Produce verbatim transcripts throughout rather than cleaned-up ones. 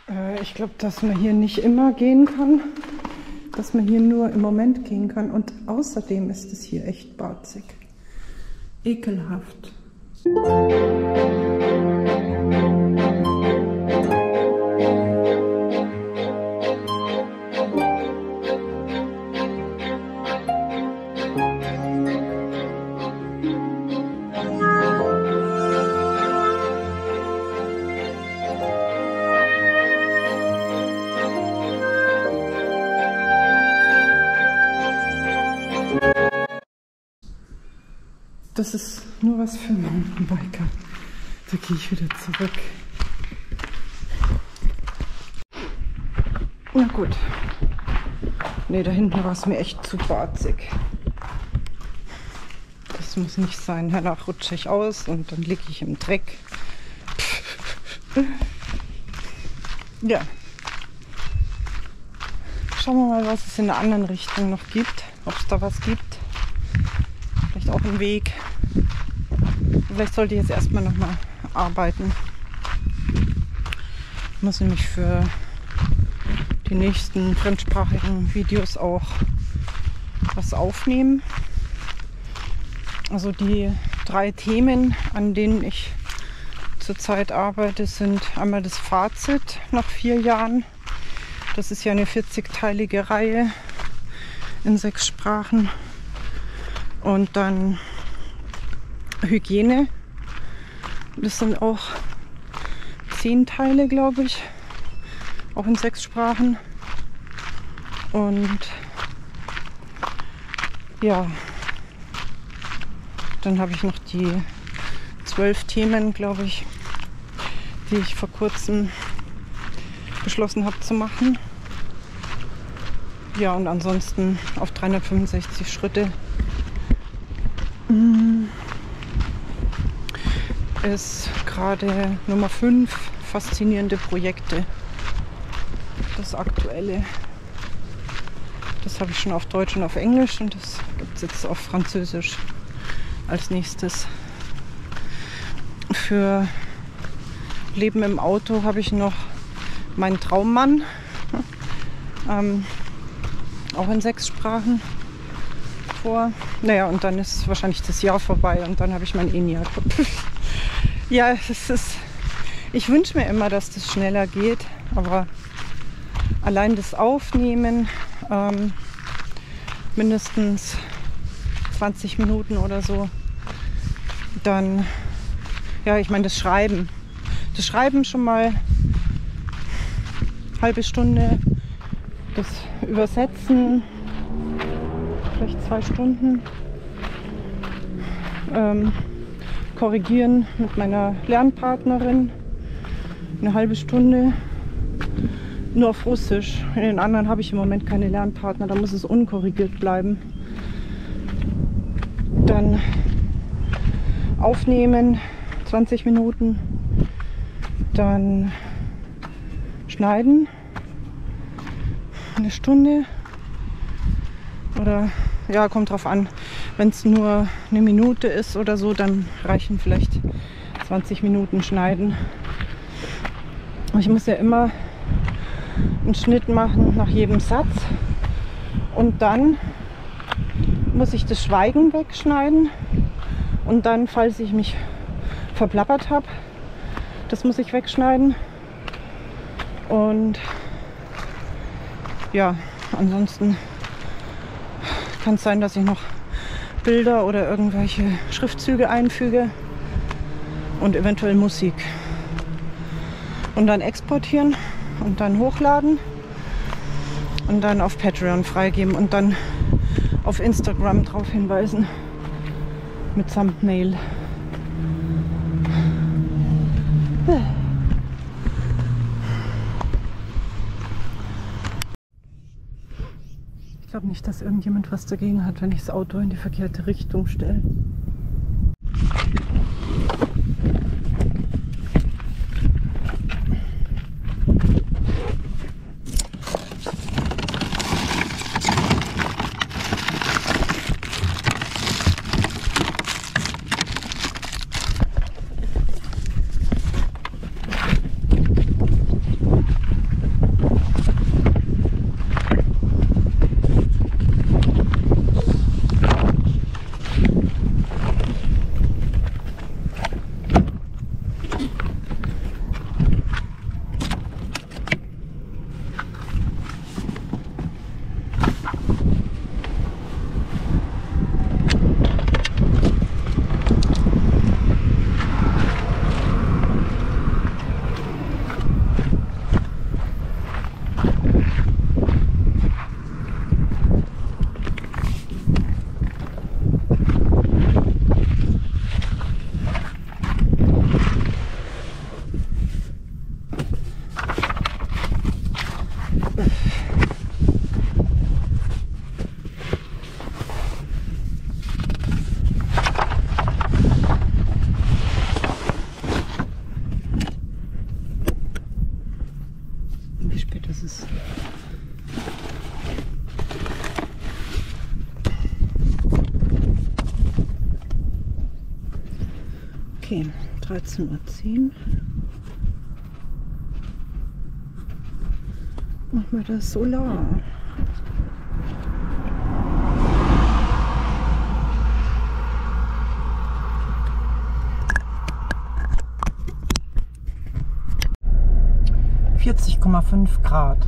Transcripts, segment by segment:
Äh, ich glaube, dass man hier nicht immer gehen kann, dass man hier nur im Moment gehen kann. Und außerdem ist es hier echt barzig. Ekelhaft. Das ist nur was für Mountainbiker. Da gehe ich wieder zurück. Na gut. Ne, da hinten war es mir echt zu barzig. Das muss nicht sein. Danach rutsche ich aus und dann liege ich im Dreck. Ja. Schauen wir mal, was es in der anderen Richtung noch gibt. Ob es da was gibt. Vielleicht auch ein Weg. Vielleicht sollte ich jetzt erstmal noch mal arbeiten. Ich muss nämlich für die nächsten fremdsprachigen Videos auch was aufnehmen. Also die drei Themen, an denen ich zurzeit arbeite, sind einmal das Fazit nach vier Jahren. Das ist ja eine vierzigteilige Reihe in sechs Sprachen. Und dann Hygiene. Das sind auch zehn Teile, glaube ich. Auch in sechs Sprachen. Und ja, dann habe ich noch die zwölf Themen, glaube ich, die ich vor kurzem beschlossen habe zu machen. Ja, und ansonsten auf dreihundertfünfundsechzig Schritte ist gerade Nummer fünf, faszinierende Projekte. Das aktuelle. Das habe ich schon auf Deutsch und auf Englisch und das gibt es jetzt auf Französisch als nächstes. Für Leben im Auto habe ich noch meinen Traummann, ähm, auch in sechs Sprachen vor. Naja, und dann ist wahrscheinlich das Jahr vorbei und dann habe ich mein ENIAC. Ja, es ist, ich wünsche mir immer, dass das schneller geht, aber allein das Aufnehmen, ähm, mindestens zwanzig Minuten oder so, dann, ja, ich meine das Schreiben, das Schreiben schon mal halbe Stunde, das Übersetzen vielleicht zwei Stunden, ähm, korrigieren mit meiner Lernpartnerin eine halbe Stunde, nur auf Russisch. In den anderen habe ich im Moment keine Lernpartner, da muss es unkorrigiert bleiben. Dann aufnehmen, zwanzig Minuten, dann schneiden, eine Stunde oder ja, kommt drauf an. Wenn es nur eine Minute ist oder so, dann reichen vielleicht zwanzig Minuten schneiden. Ich muss ja immer einen Schnitt machen nach jedem Satz und dann muss ich das Schweigen wegschneiden und dann, falls ich mich verplappert habe, das muss ich wegschneiden. Und ja, ansonsten kann es sein, dass ich noch Bilder oder irgendwelche Schriftzüge einfüge und eventuell Musik. Und dann exportieren und dann hochladen und dann auf Patreon freigeben und dann auf Instagram darauf hinweisen mit Thumbnail. Ich glaube nicht, dass irgendjemand was dagegen hat, wenn ich das Auto in die verkehrte Richtung stelle. Wie spät ist es? Okay, dreizehn Uhr zehn. Machen wir das Solar. vierzig Komma fünf Grad.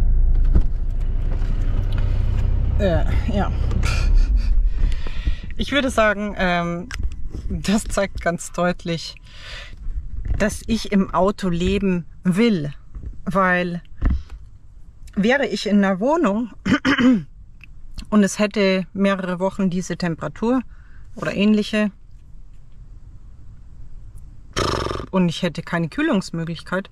Äh, ja. Ich würde sagen, ähm, das zeigt ganz deutlich, dass ich im Auto leben will, weil wäre ich in einer Wohnung und es hätte mehrere Wochen diese Temperatur oder ähnliche und ich hätte keine Kühlungsmöglichkeit,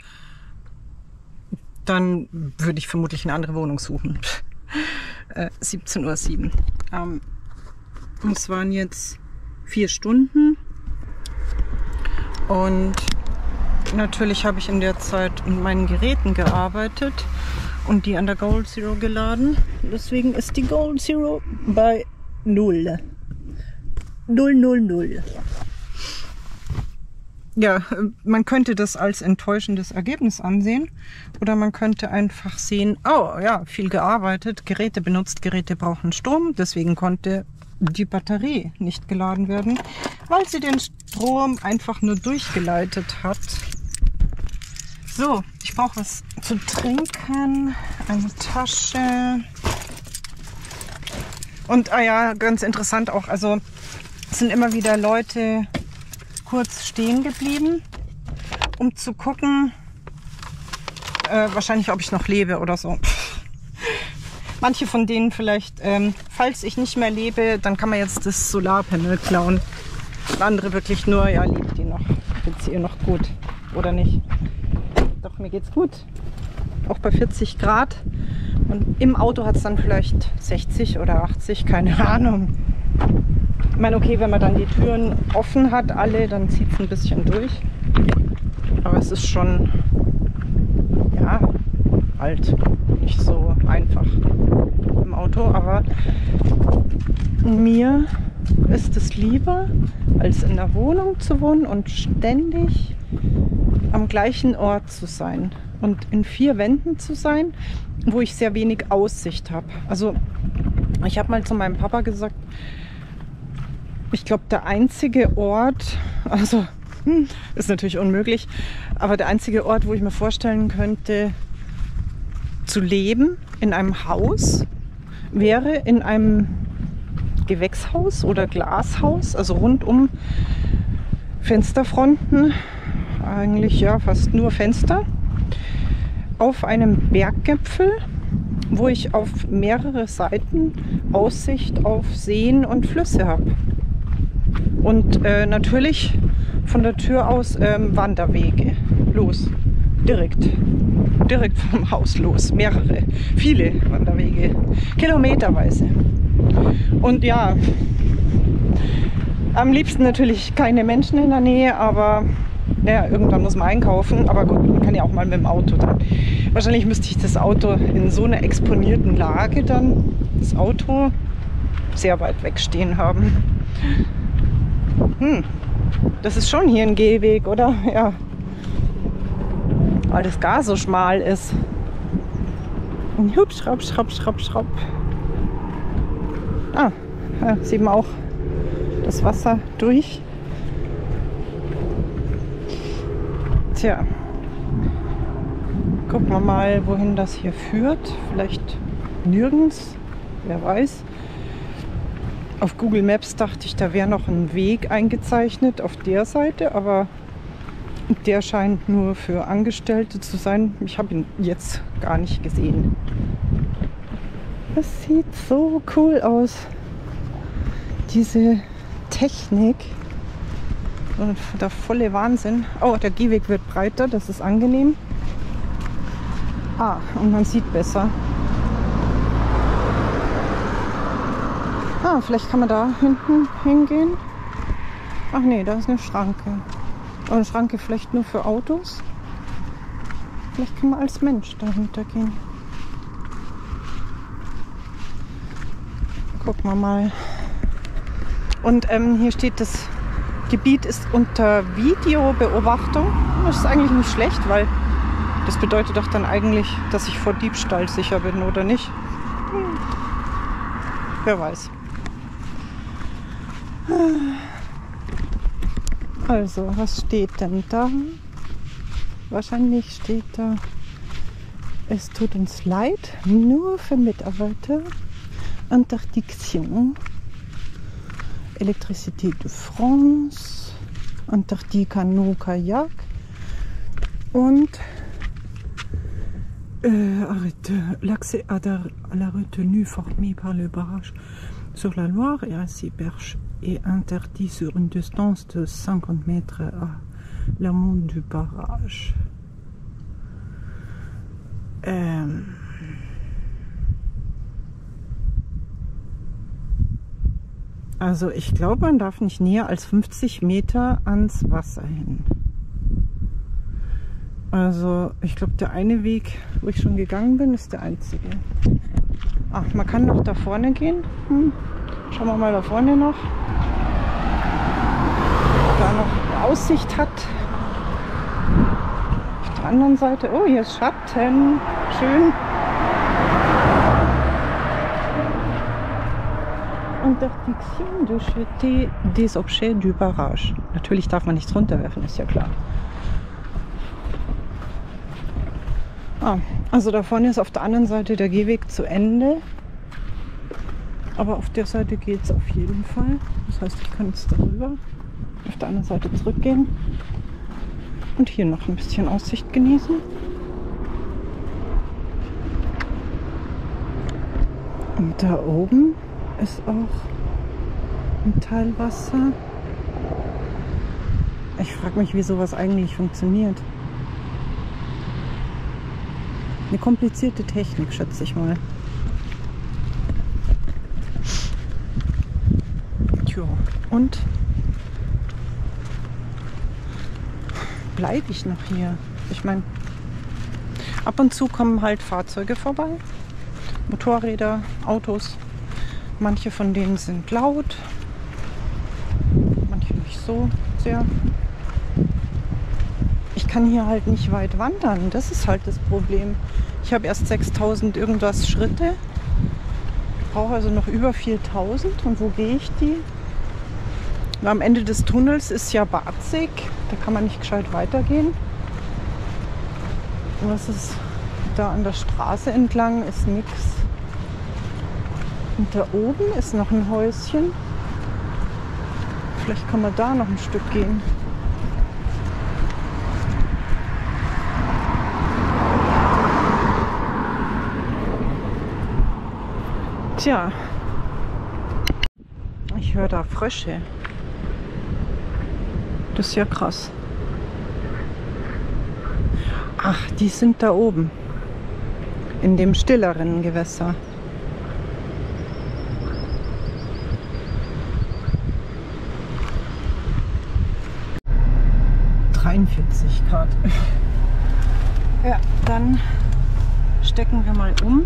dann würde ich vermutlich eine andere Wohnung suchen. äh, siebzehn Uhr sieben. Ähm, es waren jetzt vier Stunden und natürlich habe ich in der Zeit mit meinen Geräten gearbeitet und die an der Goal Zero geladen. Deswegen ist die Goal Zero bei null. null, null, null. Ja, man könnte das als enttäuschendes Ergebnis ansehen oder man könnte einfach sehen, oh ja, viel gearbeitet, Geräte benutzt, Geräte brauchen Strom, deswegen konnte die Batterie nicht geladen werden, weil sie den Strom einfach nur durchgeleitet hat. So, ich brauche was zu trinken, eine Tasche und, ah ja, ganz interessant auch, also es sind immer wieder Leute kurz stehen geblieben, um zu gucken, äh, wahrscheinlich ob ich noch lebe oder so. Manche von denen vielleicht, ähm, falls ich nicht mehr lebe, dann kann man jetzt das Solarpanel klauen. Und andere wirklich nur, ja, lebt die noch, geht's ihr noch gut oder nicht. Doch, mir geht's gut. Auch bei vierzig Grad. Und im Auto hat es dann vielleicht sechzig oder achtzig, keine Ahnung. Ich meine, okay, wenn man dann die Türen offen hat, alle, dann zieht es ein bisschen durch. Aber es ist schon, ja, halt nicht so einfach im Auto. Aber mir ist es lieber, als in der Wohnung zu wohnen und ständig am gleichen Ort zu sein und in vier Wänden zu sein, wo ich sehr wenig Aussicht habe. Also ich habe mal zu meinem Papa gesagt, ich glaube, der einzige Ort, also hm, ist natürlich unmöglich, aber der einzige Ort, wo ich mir vorstellen könnte, zu leben in einem Haus, wäre in einem Gewächshaus oder Glashaus, also rundum Fensterfronten, eigentlich ja fast nur Fenster, auf einem Berggipfel, wo ich auf mehrere Seiten Aussicht auf Seen und Flüsse habe. Und äh, natürlich von der Tür aus ähm, Wanderwege los, direkt, direkt vom Haus los, mehrere, viele Wanderwege, kilometerweise. Und ja, am liebsten natürlich keine Menschen in der Nähe, aber ja, irgendwann muss man einkaufen, aber gut, man kann ja auch mal mit dem Auto dann. Wahrscheinlich müsste ich das Auto in so einer exponierten Lage dann, das Auto, sehr weit weg stehen haben. Hm, das ist schon hier ein Gehweg, oder? Ja. Weil das gar so schmal ist. Und hup, schraub, schraub, schraub, schraub. Ah, ja, sieht man auch das Wasser durch. Tja, gucken wir mal, wohin das hier führt. Vielleicht nirgends, wer weiß. Auf Google Maps dachte ich, da wäre noch ein Weg eingezeichnet auf der Seite, aber der scheint nur für Angestellte zu sein. Ich habe ihn jetzt gar nicht gesehen. Das sieht so cool aus. Diese Technik. Und der volle Wahnsinn. Oh, der Gehweg wird breiter, das ist angenehm. Ah, und man sieht besser. Ah, vielleicht kann man da hinten hingehen. Ach nee, da ist eine Schranke. Aber eine Schranke vielleicht nur für Autos. Vielleicht kann man als Mensch dahinter gehen. Gucken wir mal. Und ähm, hier steht, das Gebiet ist unter Videobeobachtung. Das ist eigentlich nicht schlecht, weil das bedeutet doch dann eigentlich, dass ich vor Diebstahl sicher bin, oder nicht? Hm. Wer weiß. Also, was steht denn da? Wahrscheinlich steht da, es tut uns leid, nur für Mitarbeiter, Interdiction, Électricité de France, Interdit Canot Kajak und euh, l'accès à, à la retenue formée par le barrage sur la Loire et ainsi perche est interdit sur une distance de cinquante mètres à l'amont du barrage. Ähm. Also ich glaube, man darf nicht näher als fünfzig Meter ans Wasser hin. Also ich glaube, der eine Weg, wo ich schon gegangen bin, ist der einzige. Ach, man kann noch da vorne gehen. Hm. Schauen wir mal da vorne noch. Ob da noch Aussicht hat. Auf der anderen Seite. Oh, hier ist Schatten. Schön. Interdiction de jeter des objets du barrage. Natürlich darf man nichts runterwerfen, ist ja klar. Ah, also da vorne ist auf der anderen Seite der Gehweg zu Ende. Aber auf der Seite geht es auf jeden Fall. Das heißt, ich kann jetzt darüber auf der anderen Seite zurückgehen und hier noch ein bisschen Aussicht genießen. Und da oben ist auch ein Teil Wasser. Ich frage mich, wie sowas eigentlich funktioniert. Eine komplizierte Technik, schätze ich mal. Tja, und bleibe ich noch hier? Ich meine, ab und zu kommen halt Fahrzeuge vorbei. Motorräder, Autos. Manche von denen sind laut, manche nicht so sehr. Ich kann hier halt nicht weit wandern, das ist halt das Problem. Ich habe erst sechstausend irgendwas Schritte, brauche also noch über viertausend. Und wo gehe ich die? Und am Ende des Tunnels ist ja Barzig, da kann man nicht gescheit weitergehen. Und was ist da an der Straße entlang, ist nichts. Und da oben ist noch ein Häuschen. Vielleicht kann man da noch ein Stück gehen. Tja, ich höre da Frösche. Das ist ja krass. Ach, die sind da oben. In dem stilleren Gewässer. dreiundvierzig Grad. Ja, dann stecken wir mal um.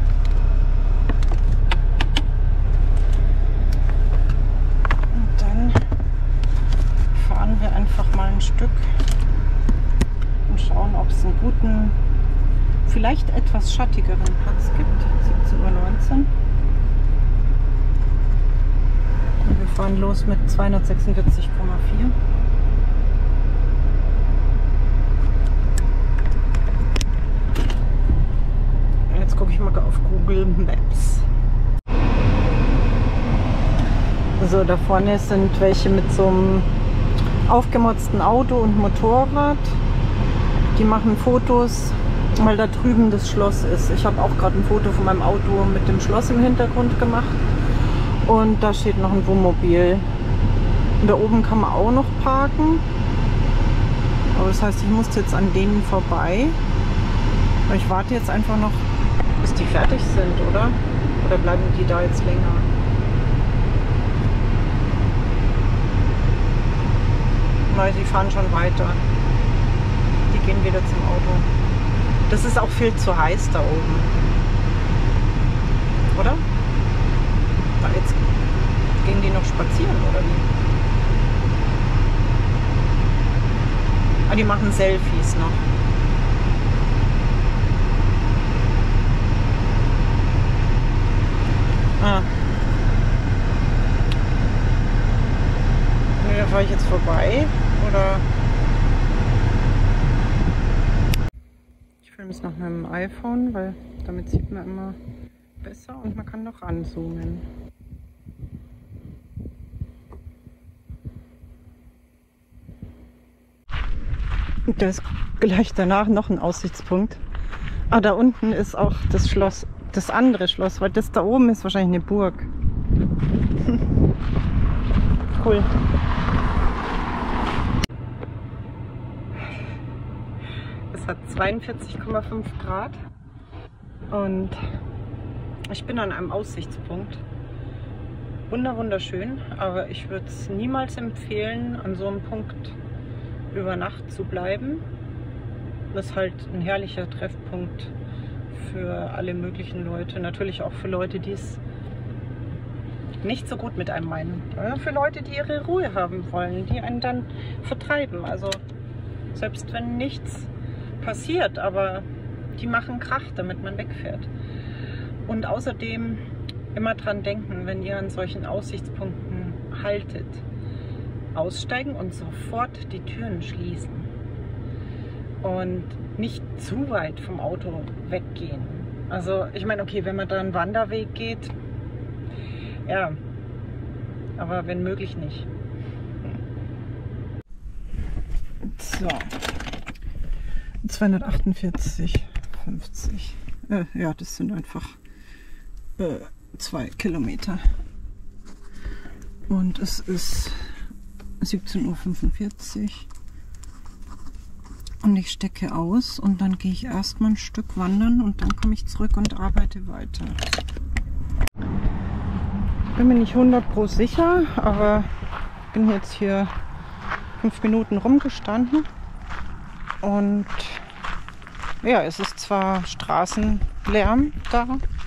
Und dann fahren wir einfach mal ein Stück und schauen, ob es einen guten, vielleicht etwas schattigeren Platz gibt. siebzehn Uhr neunzehn. Und wir fahren los mit zweihundertsechsundvierzig Komma vier. Gucke ich mal auf Google Maps. So, da vorne sind welche mit so einem aufgemotzten Auto und Motorrad. Die machen Fotos, weil da drüben das Schloss ist. Ich habe auch gerade ein Foto von meinem Auto mit dem Schloss im Hintergrund gemacht. Und da steht noch ein Wohnmobil. Und da oben kann man auch noch parken. Aber das heißt, ich muss jetzt an denen vorbei. Ich warte jetzt einfach noch, bis die fertig sind, oder? Oder bleiben die da jetzt länger? Nein, sie fahren schon weiter. Die gehen wieder zum Auto. Das ist auch viel zu heiß da oben. Oder? Da jetzt gehen die noch spazieren, oder wie? Ah, die machen Selfies noch. Ah. Da fahre ich jetzt vorbei, oder? Ich filme es noch mit dem iPhone, weil damit sieht man immer besser und man kann noch ranzoomen. Und da ist gleich danach noch ein Aussichtspunkt. Ah, da unten ist auch das Schloss, das andere Schloss, weil das da oben ist wahrscheinlich eine Burg. Cool. Es hat zweiundvierzig Komma fünf Grad und ich bin an einem Aussichtspunkt. Wunder, wunderschön, aber ich würde es niemals empfehlen, an so einem Punkt über Nacht zu bleiben. Das ist halt ein herrlicher Treffpunkt für alle möglichen Leute. Natürlich auch für Leute, die es nicht so gut mit einem meinen. Ja, für Leute, die ihre Ruhe haben wollen, die einen dann vertreiben. Also selbst wenn nichts passiert, aber die machen Krach, damit man wegfährt. Und außerdem immer dran denken, wenn ihr an solchen Aussichtspunkten haltet, aussteigen und sofort die Türen schließen und nicht zu weit vom Auto weggehen. Also ich meine, okay, wenn man da einen Wanderweg geht, ja, aber wenn möglich nicht. So, zweihundertachtundvierzig, fünfzig. Äh, ja, das sind einfach äh, zwei Kilometer. Und es ist siebzehn Uhr fünfundvierzig. Und ich stecke aus und dann gehe ich erstmal ein Stück wandern und dann komme ich zurück und arbeite weiter. Ich bin mir nicht hundert Prozent sicher, aber bin jetzt hier fünf Minuten rumgestanden und ja, es ist zwar Straßenlärm da,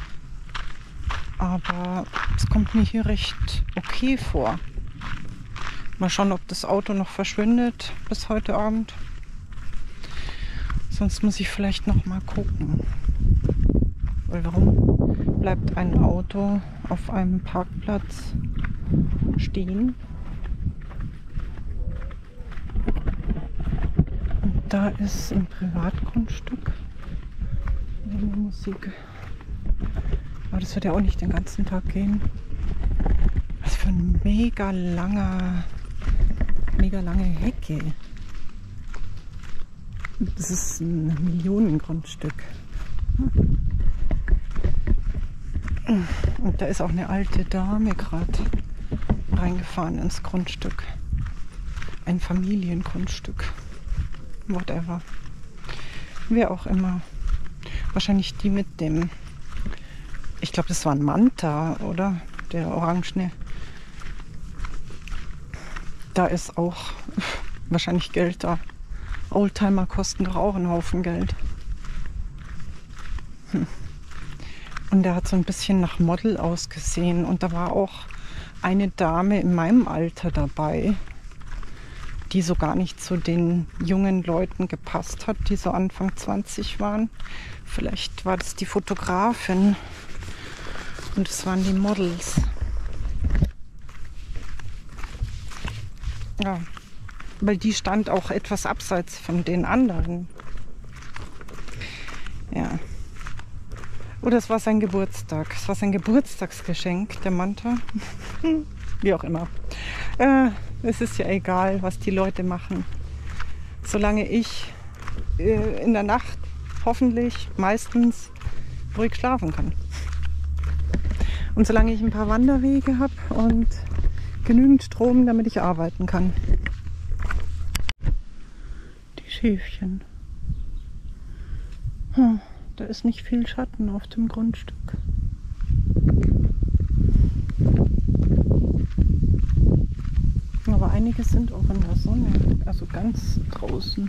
aber es kommt mir hier recht okay vor. Mal schauen, ob das Auto noch verschwindet bis heute Abend. Sonst muss ich vielleicht noch mal gucken. Weil warum bleibt ein Auto auf einem Parkplatz stehen? Und da ist ein Privatgrundstück. Die Musik. Aber das wird ja auch nicht den ganzen Tag gehen. Was für ein mega langer, mega lange Hecke. Das ist ein Millionengrundstück. Und da ist auch eine alte Dame gerade reingefahren ins Grundstück. Ein Familiengrundstück. Whatever. Wer auch immer. Wahrscheinlich die mit dem, ich glaube, das war ein Manta, oder? Der orangene. Da ist auch wahrscheinlich Geld da. Oldtimer kosten doch auch einen Haufen Geld. Hm. Und der hat so ein bisschen nach Model ausgesehen. Und da war auch eine Dame in meinem Alter dabei, die so gar nicht zu den jungen Leuten gepasst hat, die so Anfang zwanzig waren. Vielleicht war das die Fotografin und es waren die Models. Ja, weil die stand auch etwas abseits von den anderen. Ja. Oder es war sein Geburtstag. Es war sein Geburtstagsgeschenk, der Manta. Wie auch immer. Äh, es ist ja egal, was die Leute machen. Solange ich äh, in der Nacht hoffentlich meistens ruhig schlafen kann. Und solange ich ein paar Wanderwege habe und genügend Strom, damit ich arbeiten kann. Die Schäfchen. Hm. Da ist nicht viel Schatten auf dem Grundstück. Aber einige sind auch in der Sonne, also ganz draußen.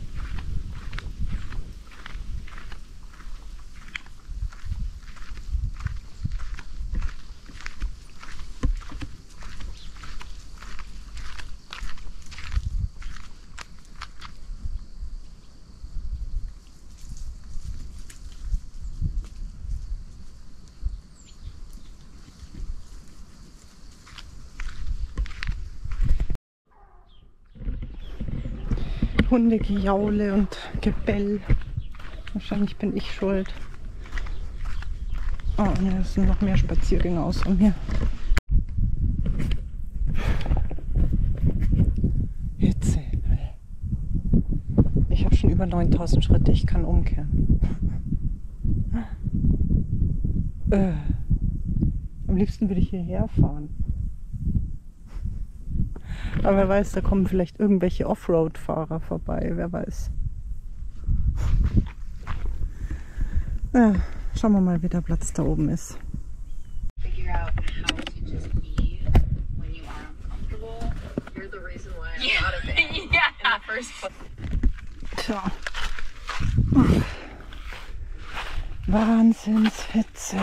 Hundegejaule und Gebell. Wahrscheinlich bin ich schuld. Oh, ne, es sind noch mehr Spaziergänger außer mir. Hitze. Ich habe schon über neuntausend Schritte. Ich kann umkehren. Äh. Am liebsten würde ich hierher fahren. Aber wer weiß, da kommen vielleicht irgendwelche Offroad-Fahrer vorbei, wer weiß. Ja, schauen wir mal, wie der Platz da oben ist. Tja. Wahnsinnshitze.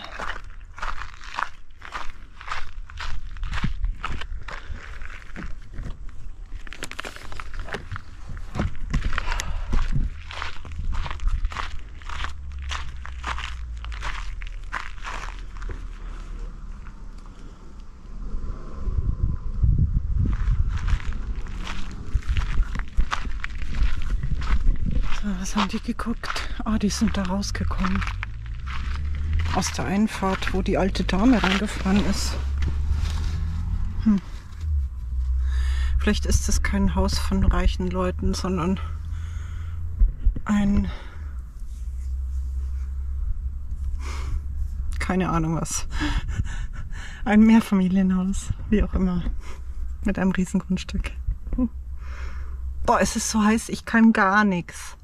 Was haben die geguckt? Ah, die sind da rausgekommen. Aus der Einfahrt, wo die alte Dame reingefahren ist. Hm. Vielleicht ist das kein Haus von reichen Leuten, sondern ein... keine Ahnung was. Ein Mehrfamilienhaus, wie auch immer. Mit einem riesen Grundstück. Hm. Boah, es ist so heiß, ich kann gar nichts.